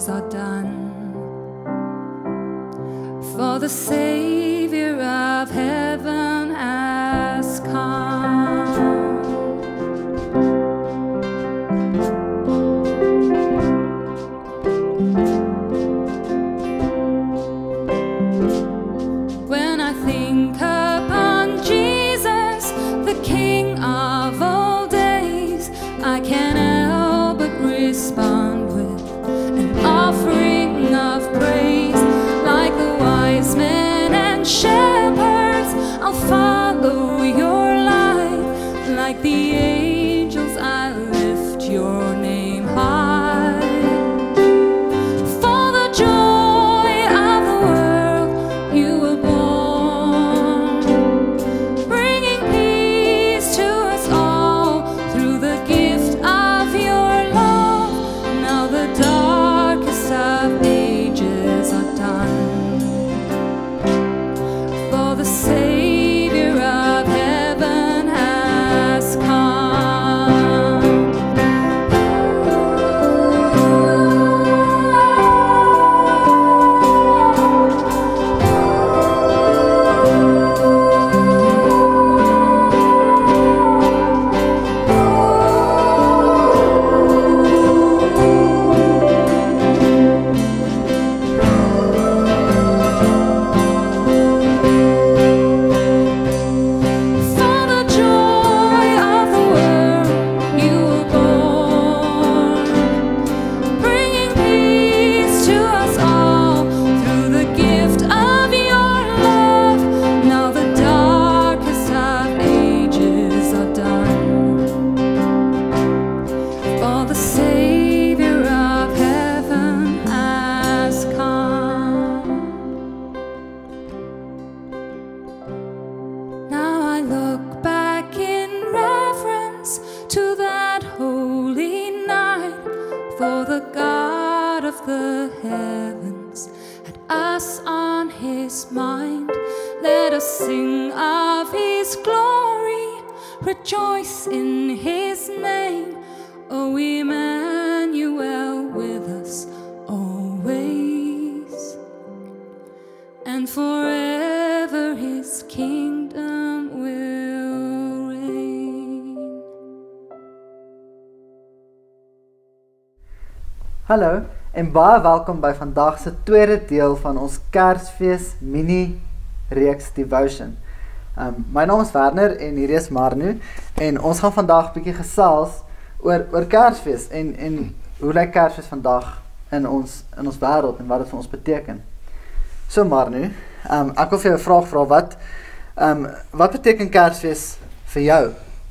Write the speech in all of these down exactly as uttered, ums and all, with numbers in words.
ages are done. For the Savior of heaven has come. When I think upon Jesus, the King of all days, I can't help but respond with an offering of praise. Like the wise men and shepherds, I'll follow your light. Like the angels, I lift your name high. For the joy of the world you were born, bringing peace to us all through the gift of your love. Now the darkest of ages are done. For the Savior of heaven has come. For the joy of the world you were born, bringing peace to us all through the gift of your love. Now the darkest of ages are done. For the Savior of heaven has come. Now I look back in reverence to that holy night, for the God of the heavens had us on his mind. Let us sing of his glory, rejoice in his name. O Emmanuel, with us always, and forever his kingdom will reign. Hallo en baie welkom by vandag se tweede deel van ons Kersfees mini reeks devotion. Um, my naam is Werner en hier is Marnu en ons gaan vandag bietjie gesels oor oor Kersfees en en hoe lyk Kersfees vandag in ons in ons wêreld en wat dit vir ons beteken. So Marnu, um, ek wil vir jou 'n vraag vra wat um, wat beteken Kersfees vir jou?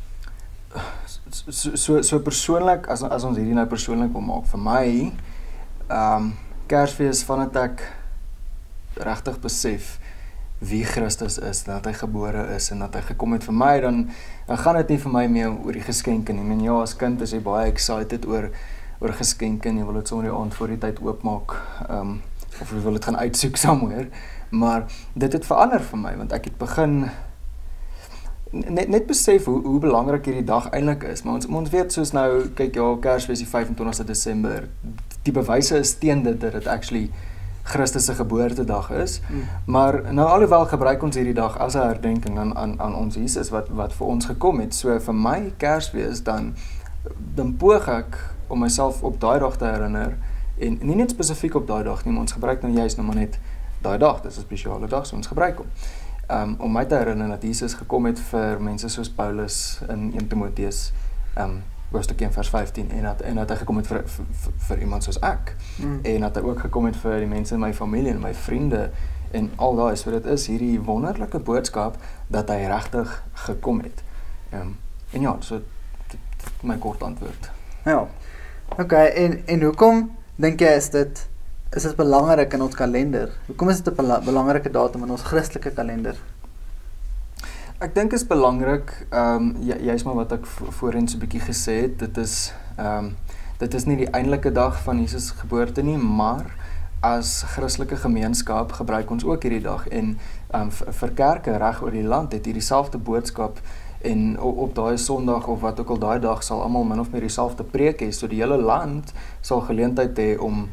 So so so persoonlik as as ons hierdie nou persoonlik wil maak vir my, ehm um, Kersfees vandat ek regtig besef wie Christus is, dat hy gebore is en dat hy gekom het vir my, dan dan gaan dit nie vir my meer oor die geskenke nie. Ek meen ja, as kind is jy baie excited oor oor geskenke en jy wil dit sommer die aand voor die tyd oopmaak, ehm um, of jy wil dit gaan uitsoek somewhere, maar dit het verander vir my want ek het begin Net, net besef hoe, hoe belangrik hierdie dag eintlik is, maar ons, ons weet soos nou, kyk ja, Kersfees die vyfentwintigste Desember, die bewyse is teen dit dat dit actually Christus se geboortedag is, mm. maar nou alhoewel gebruik ons hierdie dag as 'n herdenking aan, aan, aan ons Jesus wat, wat vir ons gekom het, so vir my Kersfees dan, dan poog ek om myself op daai dag te herinner, en nie net spesifiek op daai dag nie, maar ons gebruik nou juist nou maar net daai dag, dit is 'n spesiale dag, so ons gebruik hom. Um, om my te herinner dat Jesus gekom het vir mense soos Paulus in Eerste Timoteus um, hoofstuk een vers vyftien en dat, en dat hy gekom het vir, vir, vir iemand soos ek mm. en dat hy ook gekom het vir die mense in my familie en my vriende en al daai, so dit is hierdie wonderlike boodskap dat hy regtig gekom het. Um, en ja, so dit, my kort antwoord. Ja, oké, en, en hoekom dink jy is dit is dit belangrik in ons kalender? Hoekom is dit 'n bela belangrike datum in ons Christelike kalender? Ek dink is belangrik, um, jy, jy is maar wat ek voorheen so 'n bietjie gesê het, dit is, um, dit is nie die eindelike dag van Jesus geboorte nie, maar as Christelike gemeenskap gebruik ons ook hierdie dag en um, vir kerke reg oor die land het hierdie selfde boodskap en op, op daai Sondag of wat ook al daai dag sal almal min of meer dieselfde preek hê, so die hele land sal geleentheid hê om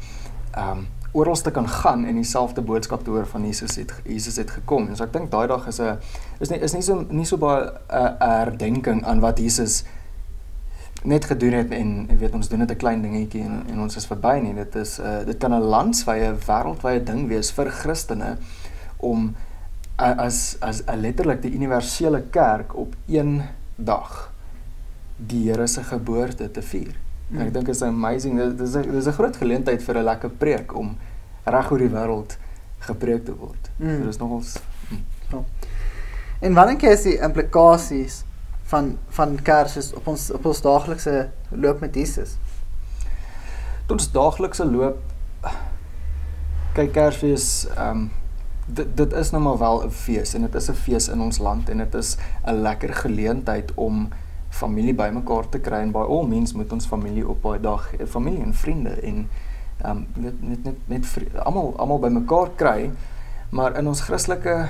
um, oralste kan gaan en dieselfde boodskap te hoor van Jesus het, Jesus het gekom. En so ek dink daai dag is, a, is, nie, is nie so, nie so baie 'n herdenking aan wat Jesus net gedoen het en jy weet ons doen dit 'n klein dingetjie en, en ons is verby nie. Dit is uh, dit kan 'n landswye, wêreldwye ding wees vir Christene om uh, as as uh, letterlik die universele kerk op een dag die Here se geboorte te vier. Mm. Ek dink is amazing. Dit is 'n dis 'n groot geleentheid vir 'n lekker preek om reg oor die wêreld gepreek te word. Mm. So dis nogals mm. so. En wat dink jy is die implikasies van van Kersfees op ons op ons daaglikse loop met Jesus? Ons daaglikse loop, kyk Kersfees, um, dit, dit is nou maar wel 'n fees en dit is 'n fees in ons land en dit is 'n lekker geleentheid om familie bymekaar te kry en by al mens moet ons familie op daai dag, familie en vriende en um, net net net, net almal almal bymekaar kry, maar in ons Christelike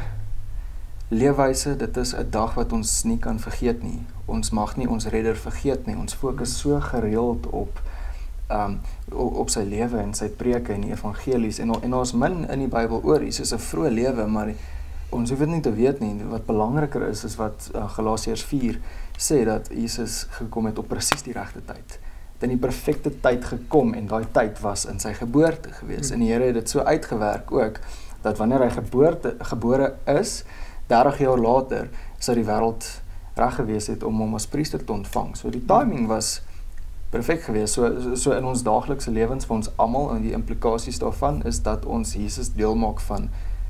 leefwyse, dit is 'n dag wat ons nie kan vergeet nie. Ons mag nie ons redder vergeet nie. Ons fokus so gereeld op um, op sy lewe en sy preke en die evangelies en, en ons min in die Bybel oor Jesus se vroeë lewe, maar ons hoef dit nie te weet nie. Wat belangriker is, is wat uh, Galasiërs vier sê, dat Jesus gekom het op presies die regte tyd. Het in die perfekte tyd gekom en daai tyd was in sy geboorte gewees. Hmm. En die Here het dit so uitgewerk ook, dat wanneer hy geboorte, gebore is, dertig jaar later, sou die wêreld reg gewees het om hom as priester te ontvang. So die timing was perfek gewees. So, so in ons daaglikse lewens vir ons almal en die implikasies daarvan is dat ons Jesus deel maak van,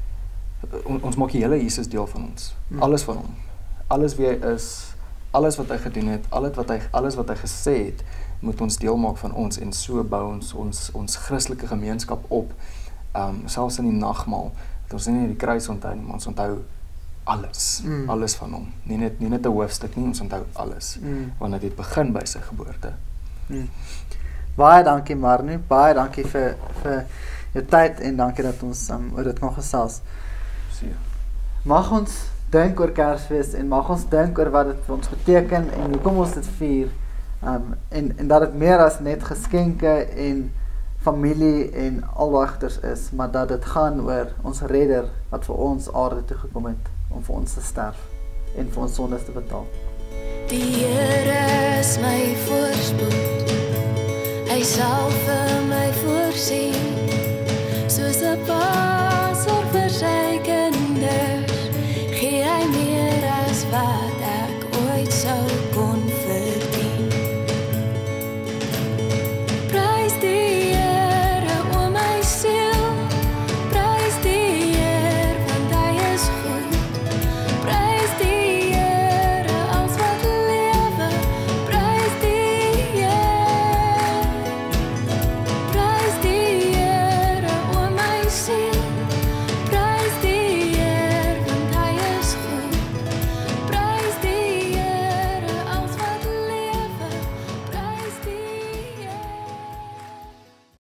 on, ons maak die hele Jesus deel van ons. Hmm. Alles van hom. Alles wie hy is, alles wat hy gedoen het, alles wat hy, alles wat hy gesê het, moet ons deel maak van ons en so bou ons ons, ons Christelike gemeenskap op, um, selfs in die nagmaal, dat ons nie die kruis onthou nie, maar ons onthou alles, mm. alles van hom. Nie net, nie net 'n hoofstuk nie, ons onthou alles, mm. want dit het begin by sy geboorte. Mm. Baie dankie Marnu, baie dankie vir, vir jou tyd en dankie dat ons um, oor dit kon gesels. Seer. Mag ons dink oor Kersfees en mag ons dink oor wat dit vir ons beteken en hoekom ons dit vier, um, en, en dat dit meer as net geskenke en familie en alwagters is, maar dat dit gaan oor ons redder wat vir ons aarde toe gekom het om vir ons te sterf en vir ons sondes te betaal. Die Here is my voorspoed, hy sal vir my voorsien.